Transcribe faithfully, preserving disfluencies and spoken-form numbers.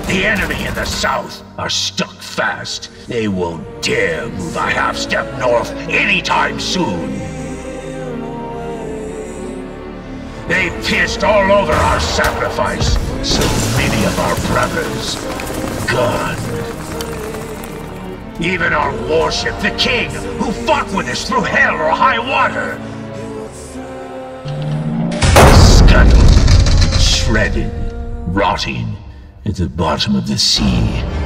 The enemy in the south are stuck fast. They won't dare move a half step north anytime soon. They pissed all over our sacrifice. So many of our brothers gone. Even our warship, the King, who fought with us through hell or high water. Scuttled, shredded, rotting at the bottom of the sea.